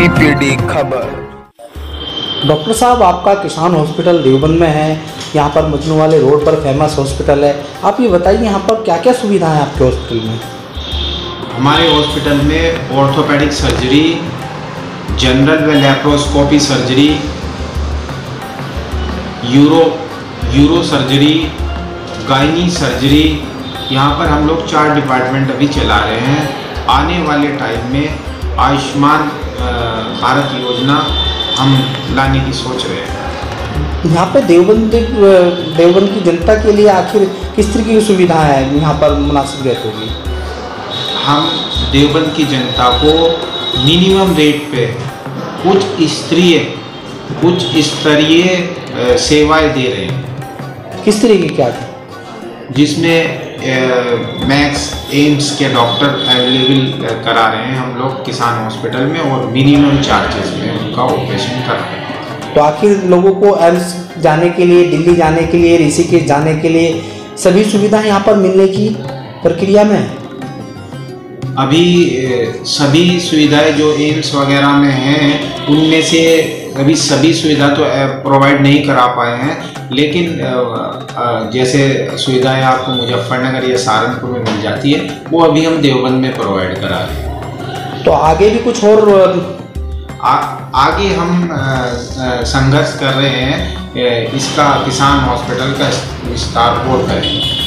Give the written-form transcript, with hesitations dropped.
PPD खबर। Doctor साहब, आपका किसान हॉस्पिटल देवबंद में है। यहाँ पर मजनू वाले रोड पर फेमस हॉस्पिटल है। आप ये बताइए यहाँ पर क्या क्या सुविधाएं हैं आपके हॉस्पिटल में? हमारे हॉस्पिटल में ऑर्थोपेडिक सर्जरी, जनरल व laparoscopy surgery, uro surgery, gynae surgery, यहाँ पर हम लोग 4 डिपार्टमेंट अभी चला रहे हैं। आने वाले टाइम में आयुष्मान भारत योजना हम लाने की सोच रहे हैं। यहाँ पे देवबंद की जनता के लिए आखिर किस तरह की सुविधाएं हैं यहाँ पर मुनासिब रहती होगी? हम देवबंद की जनता को मिनिमम रेट पे उच्च स्तरीय सेवाएं दे रहे हैं। किस तरह की क्या? जिसमें मैक्स एम्स के डॉक्टर अवेलेबल करा रहे हैं हम लोग किसान हॉस्पिटल में, और मिनिमम चार्जेस में उनका ऑपरेशन कर रहे हैं। तो आखिर लोगों को एम्स जाने के लिए, दिल्ली जाने के लिए, ऋषिकेश जाने के लिए सभी सुविधाएं यहाँ पर मिलने की प्रक्रिया में है? अभी सभी सुविधाएं जो एम्स वगैरह में हैं उनमें से अभी सभी सुविधा तो प्रोवाइड नहीं करा पाए हैं, लेकिन जैसे सुविधाएं आपको मुजफ्फरनगर या सहारनपुर में मिल जाती है वो अभी हम देवबंद में प्रोवाइड करा रहे हैं। तो आगे भी कुछ और आगे हम संघर्ष कर रहे हैं इसका, किसान हॉस्पिटल का विस्तार और करेंगे।